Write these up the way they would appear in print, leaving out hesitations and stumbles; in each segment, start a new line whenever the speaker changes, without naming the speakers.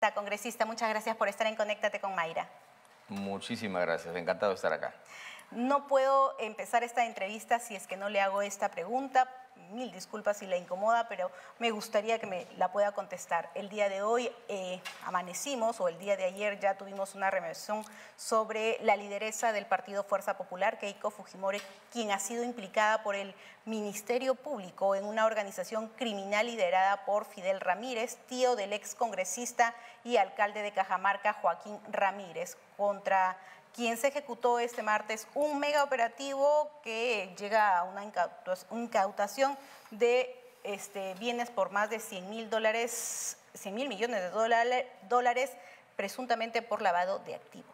Congresista. Congresista, muchas gracias por estar en Conéctate con Mayra.
Muchísimas gracias, encantado de estar acá.
No puedo empezar esta entrevista si es que no le hago esta pregunta. Mil disculpas si la incomoda, pero me gustaría que me la pueda contestar. El día de hoy amanecimos, o el día de ayer ya tuvimos una revisión sobre la lideresa del Partido Fuerza Popular, Keiko Fujimori, quien ha sido implicada por el Ministerio Público en una organización criminal liderada por Fidel Ramírez, tío del excongresista y alcalde de Cajamarca, Joaquín Ramírez, contra quien se ejecutó este martes un mega operativo que llega a una incautación de bienes por más de 100 mil millones de dólares, presuntamente por lavado de activos.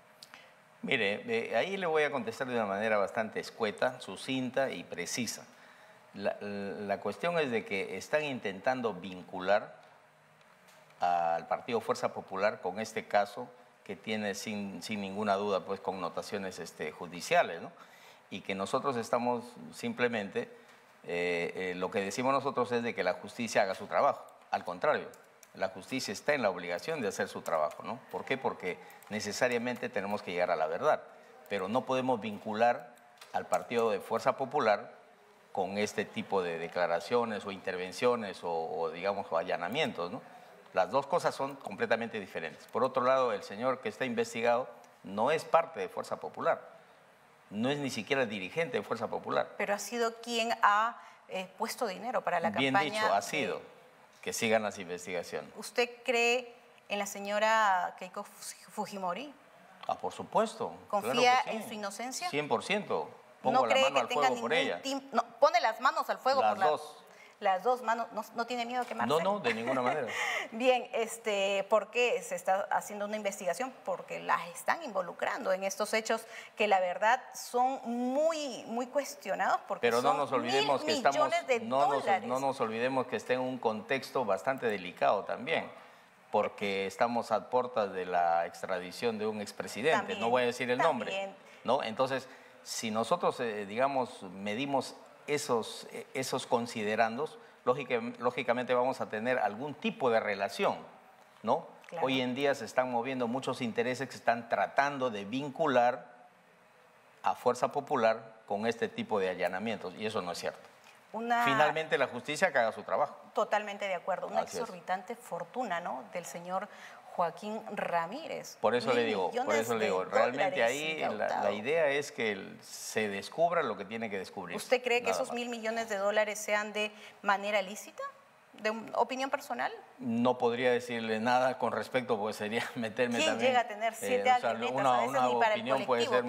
Mire, ahí le voy a contestar de una manera bastante escueta, sucinta y precisa. La cuestión es de que están intentando vincular al Partido Fuerza Popular con este caso que tiene sin ninguna duda pues connotaciones judiciales, ¿no? Y que nosotros estamos simplemente, lo que decimos nosotros es de que la justicia haga su trabajo. Al contrario, la justicia está en la obligación de hacer su trabajo, ¿no? ¿Por qué? Porque necesariamente tenemos que llegar a la verdad, pero no podemos vincular al Partido de Fuerza Popular con este tipo de declaraciones o intervenciones o digamos, allanamientos, ¿no? Las dos cosas son completamente diferentes. Por otro lado, el señor que está investigado no es parte de Fuerza Popular, no es ni siquiera dirigente de Fuerza Popular.
Pero ha sido quien ha puesto dinero para la campaña.
Bien dicho, ha sido. Que sigan las investigaciones.
¿Usted cree en la señora Keiko Fujimori?
Ah, por supuesto.
¿Confía
claro que sí.
en su inocencia?
100%.
¿No
Pongo la
cree
mano
que
al
tenga
fuego por ella.
No, pone las manos al fuego
Las
por
dos.
Las dos manos. ¿No tiene miedo a quemarse?
No, de ninguna manera.
Bien, ¿por qué se está haciendo una investigación? Porque las están involucrando en estos hechos que la verdad son muy cuestionados, porque
pero no
son
nos olvidemos que estamos,
$1.000 millones.
no nos olvidemos que está en un contexto bastante delicado también, porque estamos a puertas de la extradición de un expresidente, no voy a decir el nombre, ¿no? Entonces, si nosotros, digamos, medimos esos considerandos, lógicamente vamos a tener algún tipo de relación, ¿no? Claro. Hoy en día se están moviendo muchos intereses que están tratando de vincular a Fuerza Popular con este tipo de allanamientos, y eso no es cierto. Finalmente la justicia que haga su trabajo.
Totalmente de acuerdo. Una exorbitante fortuna, ¿no?, del señor Joaquín Ramírez.
Por eso le digo, realmente ahí la idea es que se descubra lo que tiene que descubrir.
¿Usted cree que esos $1.000 millones sean de manera lícita? ¿De opinión personal?
No podría decirle nada con respecto, porque sería meterme
¿Quién
también.
Llega a tener 7 atletas?
Una opinión puede ser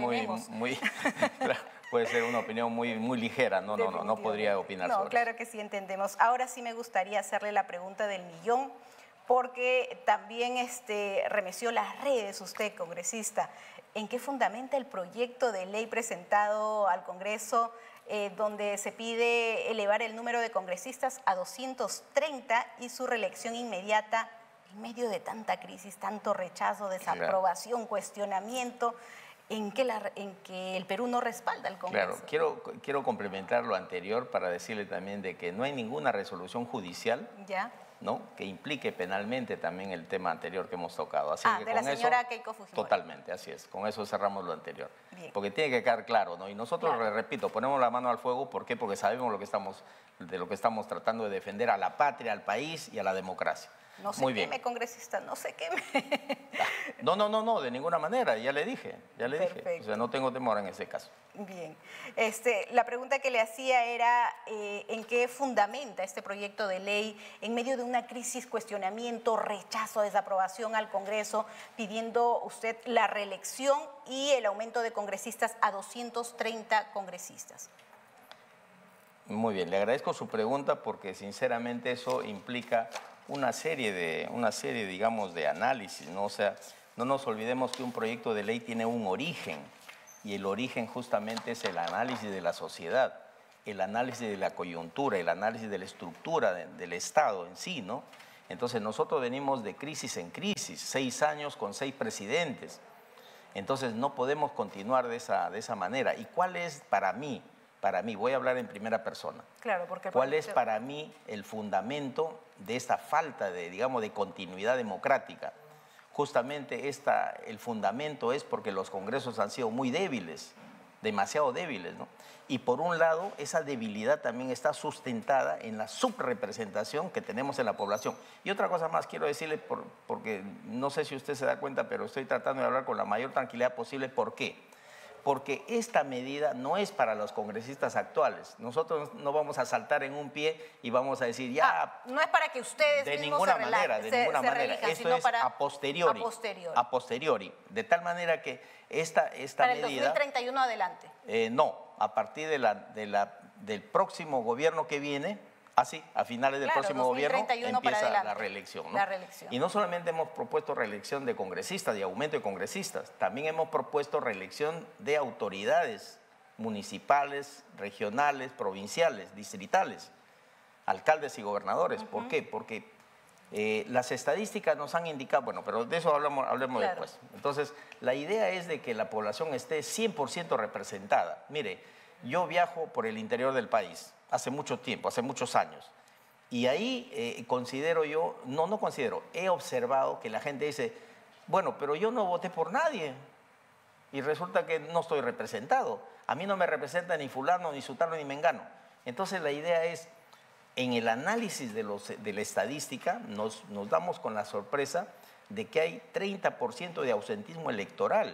puede ser una opinión muy ligera. No podría opinar sobre
claro que sí, entendemos. Ahora sí me gustaría hacerle la pregunta del millón, porque también remeció las redes usted, congresista. ¿En qué fundamenta el proyecto de ley presentado al Congreso donde se pide elevar el número de congresistas a 230 y su reelección inmediata en medio de tanta crisis, tanto rechazo, desaprobación, cuestionamiento, en que el Perú no respalda al Congreso?
Claro, quiero complementar lo anterior para decirle también de que no hay ninguna resolución judicial, ¿no?, que implique penalmente también el tema anterior que hemos tocado. Así que
de la señora Keiko Fujimori.
Totalmente, así es. Con eso cerramos lo anterior.
Bien.
Porque tiene que quedar claro, ¿no? Y nosotros, repito, ponemos la mano al fuego. ¿Por qué? Porque sabemos de lo que estamos tratando de defender a la patria, al país y a la democracia.
No se queme, congresista, no se queme.
No, de ninguna manera, ya le dije. O sea, no tengo temor en ese caso.
Bien. La pregunta que le hacía era ¿en qué fundamenta este proyecto de ley en medio de una crisis, cuestionamiento, rechazo, desaprobación al Congreso, pidiendo usted la reelección y el aumento de congresistas a 230 congresistas?
Muy bien, le agradezco su pregunta porque sinceramente eso implica una serie, digamos, de análisis, ¿no? O sea, no nos olvidemos que un proyecto de ley tiene un origen, y el origen justamente es el análisis de la sociedad, el análisis de la coyuntura, el análisis de la estructura del Estado en sí, ¿no? Entonces nosotros venimos de crisis en crisis, 6 años con 6 presidentes, entonces no podemos continuar de esa manera. ¿Y cuál es para mí para mí, voy a hablar en primera persona,
Claro, porque
¿cuál es para mí el fundamento de esta falta de, digamos, de continuidad democrática? Justamente el fundamento es porque los congresos han sido muy débiles, demasiado débiles, ¿no? Y por un lado, esa debilidad también está sustentada en la subrepresentación que tenemos en la población. Y otra cosa más quiero decirle, porque no sé si usted se da cuenta, pero estoy tratando de hablar con la mayor tranquilidad posible. ¿Por qué? Porque esta medida no es para los congresistas actuales. Nosotros no vamos a saltar en un pie y vamos a decir, ya...
no es para que ustedes
de
mismos
ninguna manera, de ninguna manera.
relijan,
Esto
sino
es
para
a posteriori.
a posteriori.
A posteriori. De tal manera que esta
Para el
medida...
2031 adelante.
No, a partir del próximo gobierno que viene, a finales del próximo gobierno, empieza la reelección, ¿no?
La reelección.
Y no solamente hemos propuesto reelección de congresistas y aumento de congresistas, también hemos propuesto reelección de autoridades municipales, regionales, provinciales, distritales, alcaldes y gobernadores. ¿Por qué? Porque las estadísticas nos han indicado, bueno, pero de eso hablemos después. Entonces, la idea es de que la población esté 100% representada. Mire, yo viajo por el interior del país hace mucho tiempo, hace muchos años, y ahí considero yo, no considero, he observado que la gente dice, bueno, pero yo no voté por nadie y resulta que no estoy representado. A mí no me representa ni fulano, ni sutano, ni mengano. Entonces, la idea es, en el análisis de la estadística nos damos con la sorpresa de que hay 30% de ausentismo electoral,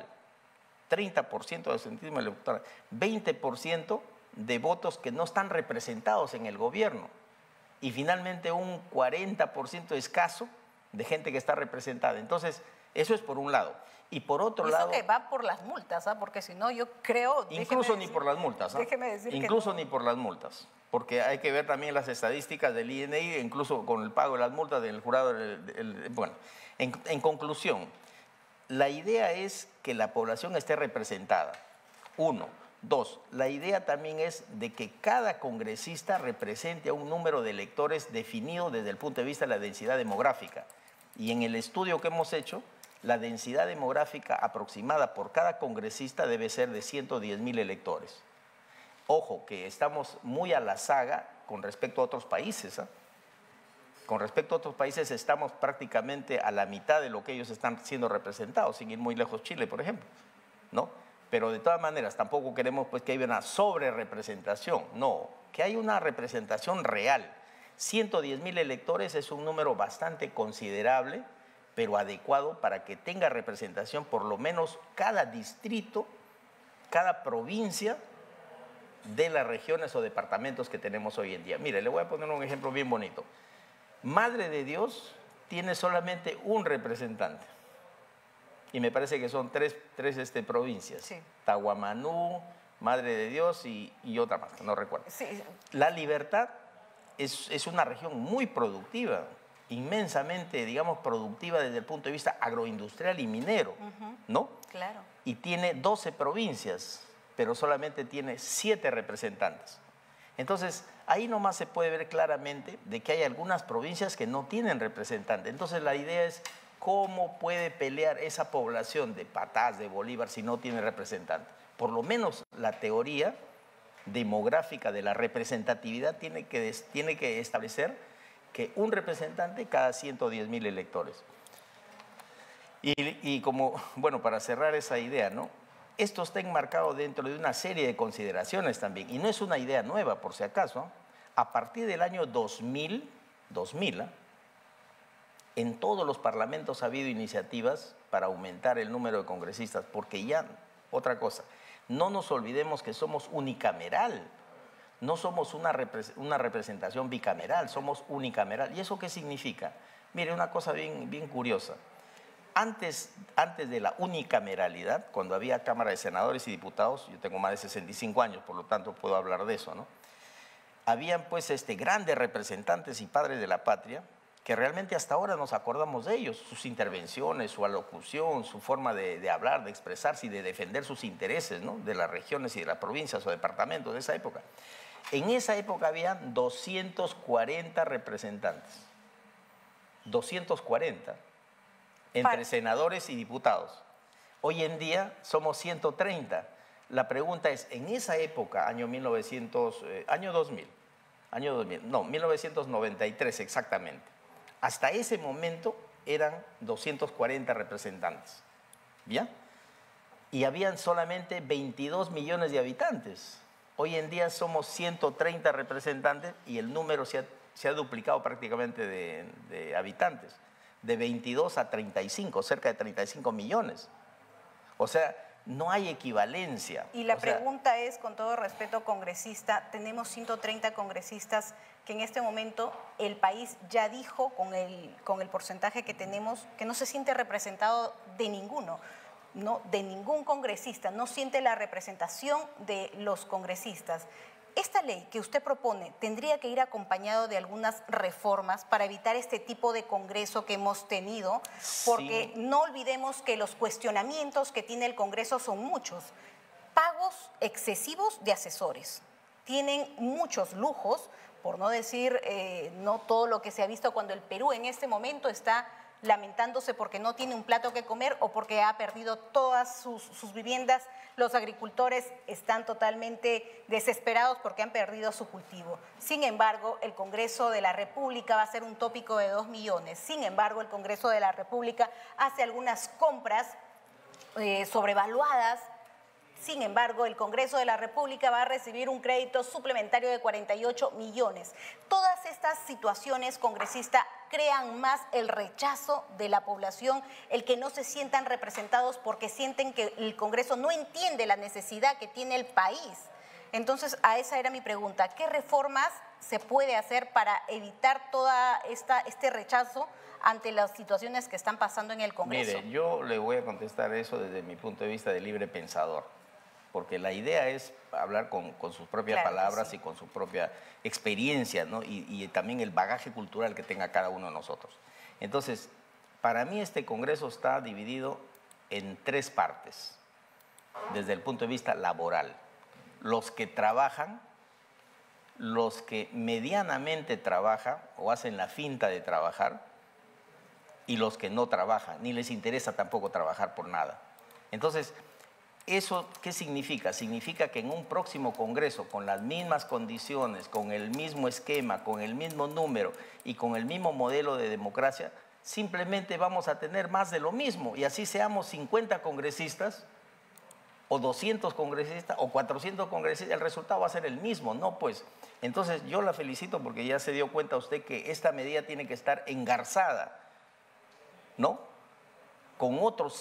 30% de ausentismo electoral, 20% de votos que no están representados en el gobierno y finalmente un 40% escaso de gente que está representada. Entonces, eso es por un lado. Y por otro lado...
Eso que va por las multas, porque si no, yo creo...
Incluso ni por las multas.
Déjeme decir
incluso ni por las multas. Porque hay que ver también las estadísticas del INI, incluso con el pago de las multas del jurado. Bueno, en conclusión, la idea es que la población esté representada. 1. 2. La idea también es de que cada congresista represente a un número de electores definido desde el punto de vista de la densidad demográfica. Y en el estudio que hemos hecho, la densidad demográfica aproximada por cada congresista debe ser de 110,000 electores. Ojo, que estamos muy a la saga con respecto a otros países. Con respecto a otros países estamos prácticamente a la mitad de lo que ellos están siendo representados, sin ir muy lejos Chile, por ejemplo, ¿no? Pero de todas maneras tampoco queremos pues, que haya una sobrerepresentación, no, que haya una representación real. 110,000 electores es un número bastante considerable, pero adecuado para que tenga representación por lo menos cada distrito, cada provincia de las regiones o departamentos que tenemos hoy en día. Mire, le voy a poner un ejemplo bien bonito. Madre de Dios tiene solamente un representante. Y me parece que son tres provincias.
Sí.
Tahuamanú, Madre de Dios y otra más, no recuerdo.
Sí.
La Libertad es una región muy productiva, inmensamente, digamos, productiva desde el punto de vista agroindustrial y minero, ¿no?
Claro.
Y tiene 12 provincias, pero solamente tiene 7 representantes. Entonces, ahí nomás se puede ver claramente de que hay algunas provincias que no tienen representante. Entonces, la idea es cómo puede pelear esa población de Patás, de Bolívar, si no tiene representante. Por lo menos la teoría demográfica de la representatividad tiene que establecer que un representante cada 110,000 electores. Y como, bueno, para cerrar esa idea, ¿no? Esto está enmarcado dentro de una serie de consideraciones también, y no es una idea nueva, por si acaso. A partir del año 2000, en todos los parlamentos ha habido iniciativas para aumentar el número de congresistas, porque ya, otra cosa, no nos olvidemos que somos unicameral, no somos una representación bicameral, somos unicameral. ¿Y eso qué significa? Mire, una cosa bien curiosa. Antes de la unicameralidad, cuando había Cámara de Senadores y Diputados, yo tengo más de 65 años, por lo tanto puedo hablar de eso, ¿no? Habían pues grandes representantes y padres de la patria que realmente hasta ahora nos acordamos de ellos, sus intervenciones, su alocución, su forma de hablar, de expresarse y de defender sus intereses, ¿no? De las regiones y de las provincias o departamentos de esa época. En esa época habían 240 representantes, 240 entre senadores y diputados. Hoy en día somos 130. La pregunta es, en esa época, año 2000, no, 1993 exactamente, hasta ese momento eran 240 representantes, ¿ya? Y habían solamente 22 millones de habitantes. Hoy en día somos 130 representantes y el número se ha duplicado prácticamente de habitantes, de 22 a 35, cerca de 35 millones. O sea, no hay equivalencia.
Y la pregunta es, con todo respeto, congresista, tenemos 130 congresistas que en este momento el país ya dijo, con el porcentaje que tenemos, que no se siente representado de ninguno. No, de ningún congresista, no siente la representación de los congresistas. Esta ley que usted propone tendría que ir acompañado de algunas reformas para evitar este tipo de congreso que hemos tenido, porque sí, no olvidemos que los cuestionamientos que tiene el Congreso son muchos. Pagos excesivos de asesores, tienen muchos lujos, por no decir no todo lo que se ha visto cuando el Perú en este momento está lamentándose porque no tiene un plato que comer o porque ha perdido todas sus viviendas. Los agricultores están totalmente desesperados porque han perdido su cultivo. Sin embargo, el Congreso de la República va a ser un tópico de 2 millones. Sin embargo, el Congreso de la República hace algunas compras sobrevaluadas. Sin embargo, el Congreso de la República va a recibir un crédito suplementario de 48 millones. Todas estas situaciones, congresista, crean más el rechazo de la población, el que no se sientan representados porque sienten que el Congreso no entiende la necesidad que tiene el país. Entonces, a esa era mi pregunta. ¿Qué reformas se puede hacer para evitar toda este rechazo ante las situaciones que están pasando en el Congreso?
Mire, yo le voy a contestar eso desde mi punto de vista de libre pensador, porque la idea es hablar con sus propias palabras y con su propia experiencia, ¿no? Y también el bagaje cultural que tenga cada uno de nosotros. Entonces, para mí este Congreso está dividido en 3 partes, desde el punto de vista laboral. Los que trabajan, los que medianamente trabajan o hacen la finta de trabajar, y los que no trabajan, ni les interesa tampoco trabajar por nada. Entonces, ¿eso qué significa? Significa que en un próximo Congreso, con las mismas condiciones, con el mismo esquema, con el mismo número y con el mismo modelo de democracia, simplemente vamos a tener más de lo mismo. Y así seamos 50 congresistas, o 200 congresistas, o 400 congresistas, el resultado va a ser el mismo, ¿no? Pues, entonces yo la felicito porque ya se dio cuenta usted que esta medida tiene que estar engarzada, ¿no? Con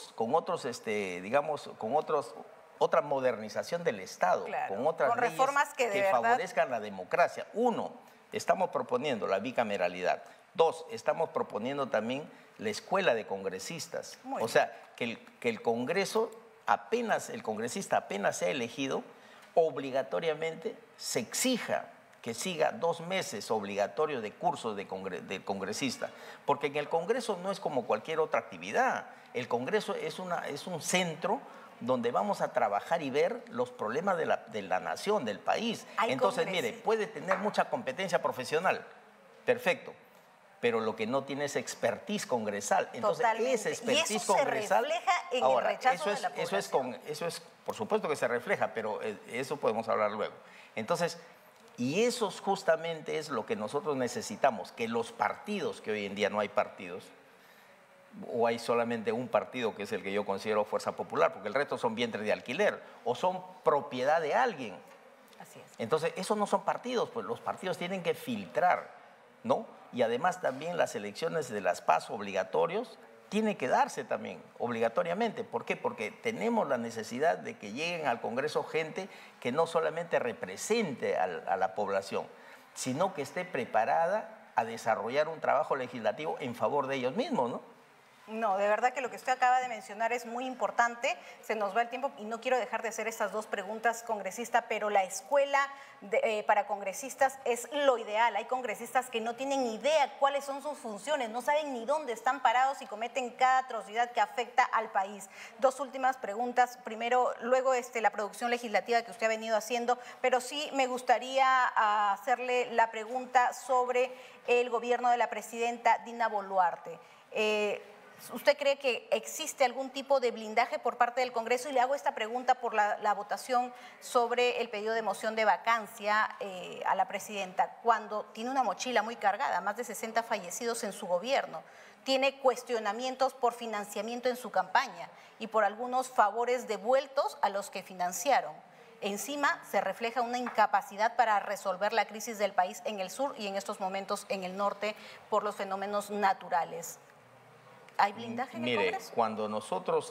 otra modernización del Estado,
claro,
con otras leyes
reformas que
favorezcan la democracia. 1, estamos proponiendo la bicameralidad. 2, estamos proponiendo también la escuela de congresistas. O sea, que el Congreso, el congresista apenas sea elegido, obligatoriamente se exija que siga 2 meses obligatorios de cursos de congresista, porque en el Congreso no es como cualquier otra actividad. El Congreso es un centro donde vamos a trabajar y ver los problemas de la nación, del país. Entonces, mire, puede tener mucha competencia profesional, perfecto, pero lo que no tiene es expertise congresal. Entonces, ese expertise congresal...
se refleja en el rechazo de la población.
Eso es, por supuesto que se refleja, pero eso podemos hablar luego. Entonces, y eso justamente es lo que nosotros necesitamos, que los partidos, que hoy en día no hay partidos, o hay solamente un partido que es el que yo considero Fuerza Popular, porque el resto son vientres de alquiler, o son propiedad de alguien.
Así es.
Entonces, esos no son partidos, pues los partidos tienen que filtrar, ¿no? Y además también las elecciones de las PAS obligatorios tiene que darse también, obligatoriamente. ¿Por qué? Porque tenemos la necesidad de que lleguen al Congreso gente que no solamente represente a la población, sino que esté preparada a desarrollar un trabajo legislativo en favor de ellos mismos, ¿no?
No, de verdad que lo que usted acaba de mencionar es muy importante. Se nos va el tiempo y no quiero dejar de hacer estas 2 preguntas, congresista, pero la escuela para congresistas es lo ideal. Hay congresistas que no tienen ni idea cuáles son sus funciones, no saben ni dónde están parados y cometen cada atrocidad que afecta al país. 2 últimas preguntas. Primero, luego la producción legislativa que usted ha venido haciendo, pero sí me gustaría hacerle la pregunta sobre el gobierno de la presidenta Dina Boluarte. ¿Usted cree que existe algún tipo de blindaje por parte del Congreso? Y le hago esta pregunta por la votación sobre el pedido de moción de vacancia a la presidenta, cuando tiene una mochila muy cargada, más de 60 fallecidos en su gobierno, tiene cuestionamientos por financiamiento en su campaña y por algunos favores devueltos a los que financiaron. Encima se refleja una incapacidad para resolver la crisis del país en el sur y en estos momentos en el norte por los fenómenos naturales. ¿Hay blindaje en el Congreso?
Mire, cuando nosotros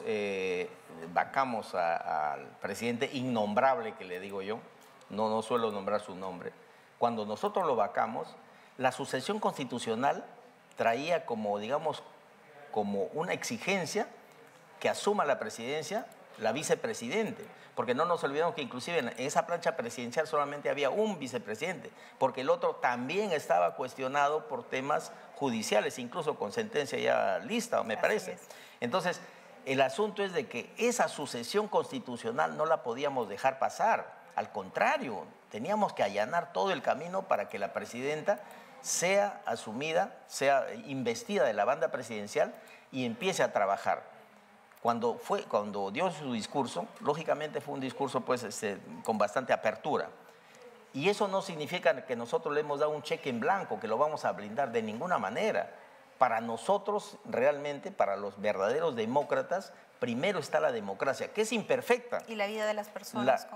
vacamos al presidente innombrable, que le digo yo, no suelo nombrar su nombre, cuando nosotros lo vacamos, la sucesión constitucional traía como, digamos, como una exigencia que asuma la presidencia la vicepresidente, porque no nos olvidemos que inclusive en esa plancha presidencial solamente había un vicepresidente, porque el otro también estaba cuestionado por temas judiciales, incluso con sentencia ya lista, me parece. Entonces, el asunto es de que esa sucesión constitucional no la podíamos dejar pasar, al contrario, teníamos que allanar todo el camino para que la presidenta sea asumida, sea investida de la banda presidencial y empiece a trabajar. Cuando dio su discurso, lógicamente fue un discurso pues, con bastante apertura. Y eso no significa que nosotros le hemos dado un cheque en blanco, que lo vamos a blindar de ninguna manera. Para nosotros, realmente, para los verdaderos demócratas, primero está la democracia, que es imperfecta.
Y la vida de las personas.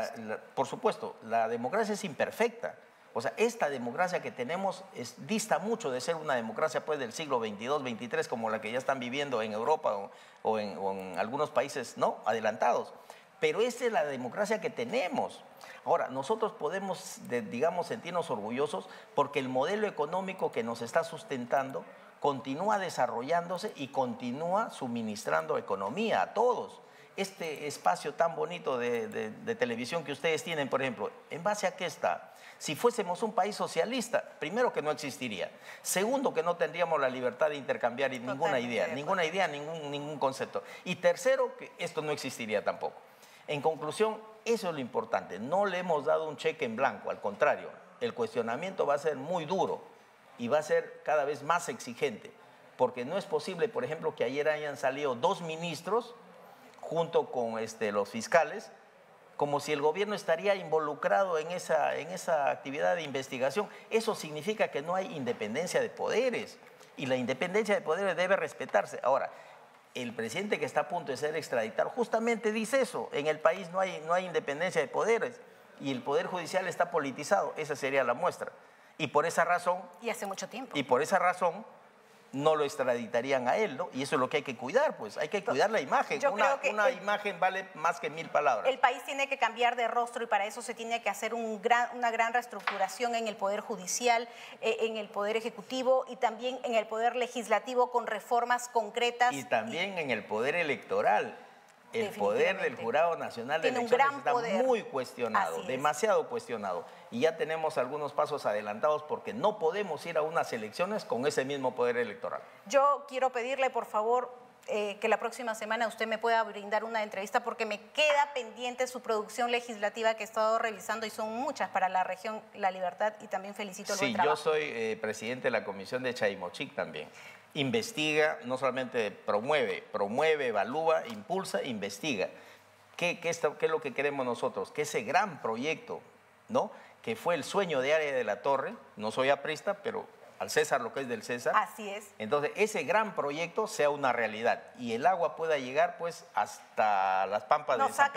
Por supuesto, la democracia es imperfecta. O sea, esta democracia que tenemos dista mucho de ser una democracia pues, del siglo XXII, XXIII, como la que ya están viviendo en Europa o en algunos países ¿no? adelantados. Pero esa es la democracia que tenemos. Ahora, nosotros podemos, digamos, sentirnos orgullosos porque el modelo económico que nos está sustentando continúa desarrollándose y continúa suministrando economía a todos. Este espacio tan bonito de televisión que ustedes tienen, por ejemplo, ¿en base a qué está? Si fuésemos un país socialista, primero que no existiría. Segundo, que no tendríamos la libertad de intercambiar ninguna idea, ningún concepto. Y tercero, que esto no existiría tampoco. En conclusión, eso es lo importante. No le hemos dado un cheque en blanco, al contrario, el cuestionamiento va a ser muy duro y va a ser cada vez más exigente, porque no es posible, por ejemplo, que ayer hayan salido 2 ministros junto con los fiscales, como si el gobierno estaría involucrado en esa actividad de investigación. Eso significa que no hay independencia de poderes y la independencia de poderes debe respetarse. Ahora, el presidente que está a punto de ser extraditado justamente dice eso, en el país no hay independencia de poderes y el poder judicial está politizado, esa sería la muestra. Y por esa razón...
Y hace mucho tiempo.
Y por esa razón no lo extraditarían a él, ¿no? Y eso es lo que hay que cuidar, pues hay que cuidar la imagen. Una imagen vale más que 1000 palabras.
El país tiene que cambiar de rostro y para eso se tiene que hacer una gran reestructuración en el Poder Judicial, en el Poder Ejecutivo y también en el Poder Legislativo con reformas concretas.
Y también en el Poder Electoral. El poder del Jurado Nacional de Elecciones está muy cuestionado, demasiado cuestionado. Y ya tenemos algunos pasos adelantados porque no podemos ir a unas elecciones con ese mismo poder electoral.
Yo quiero pedirle, por favor, que la próxima semana usted me pueda brindar una entrevista porque me queda pendiente su producción legislativa que he estado revisando y son muchas para la región La Libertad y también felicito el buen trabajo.
Sí, yo soy presidente de la Comisión de Chaymochic también. Investiga, no solamente promueve, evalúa, impulsa, investiga. ¿Qué es lo que queremos nosotros? Que ese gran proyecto, ¿no? Que fue el sueño de Área de la Torre, no soy aprista, pero al César lo que es del César.
Así es.
Entonces, ese gran proyecto sea una realidad y el agua pueda llegar pues hasta las pampas de San Pedro.